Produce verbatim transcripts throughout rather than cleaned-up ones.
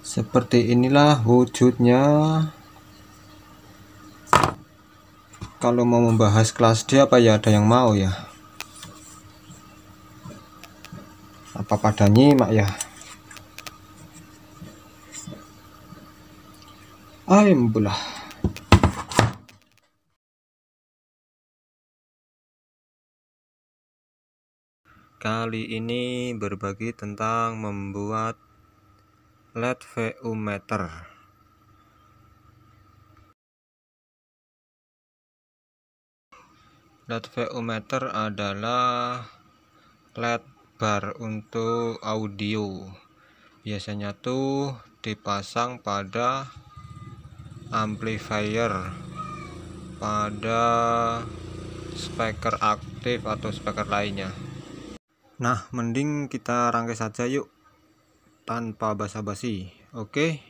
Seperti inilah wujudnya kalau mau membahas kelas D. Apa ya, ada yang mau ya? Apa pada nyimak ya? Ayam belah. Kali ini berbagi tentang membuat L E D V U meter. L E D V U meter adalah L E D bar untuk audio. Biasanya tuh dipasang pada amplifier, pada speaker aktif atau speaker lainnya. Nah, mending kita rangkai saja yuk, tanpa basa-basi. Oke.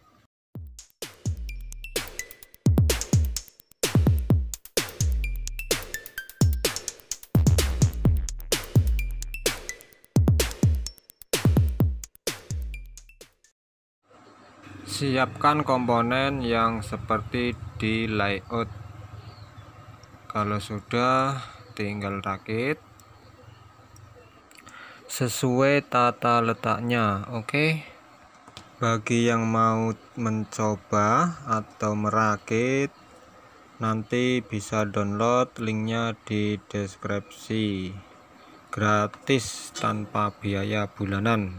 Siapkan komponen yang seperti di layout. Kalau sudah, tinggal rakit sesuai tata letaknya. Oke. Bagi yang mau mencoba atau merakit, nanti bisa download linknya di deskripsi. Gratis tanpa biaya bulanan.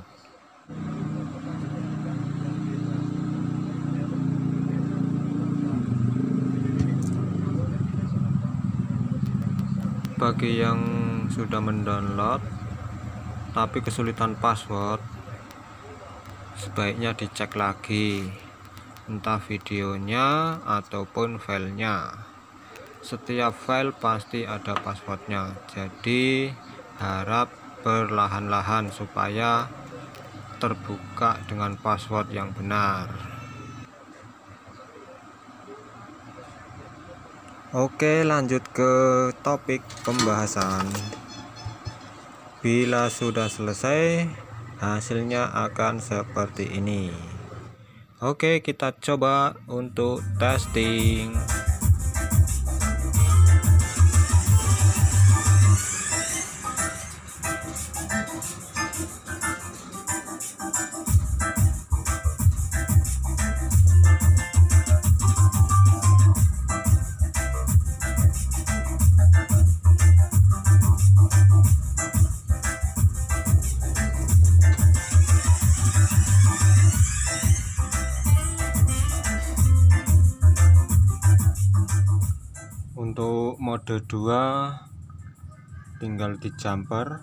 Bagi yang sudah mendownload tapi kesulitan password, sebaiknya dicek lagi entah videonya ataupun filenya. Setiap file pasti ada passwordnya, jadi harap perlahan-lahan supaya terbuka dengan password yang benar. Oke, lanjut ke topik pembahasan. Bila sudah selesai, hasilnya akan seperti ini. Oke, kita coba untuk testing. Untuk mode dua tinggal di jumper.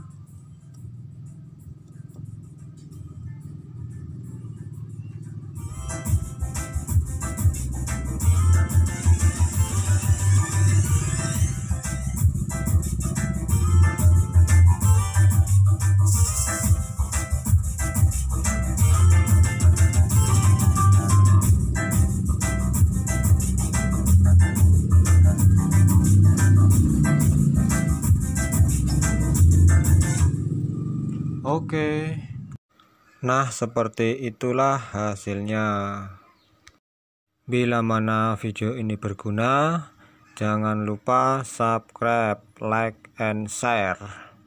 Oke. Nah, seperti itulah hasilnya. Bila mana video ini berguna, jangan lupa subscribe, like, and share.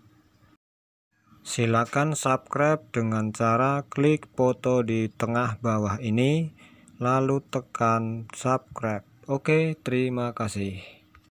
Silakan subscribe dengan cara klik foto di tengah bawah ini, lalu tekan subscribe. Oke, terima kasih.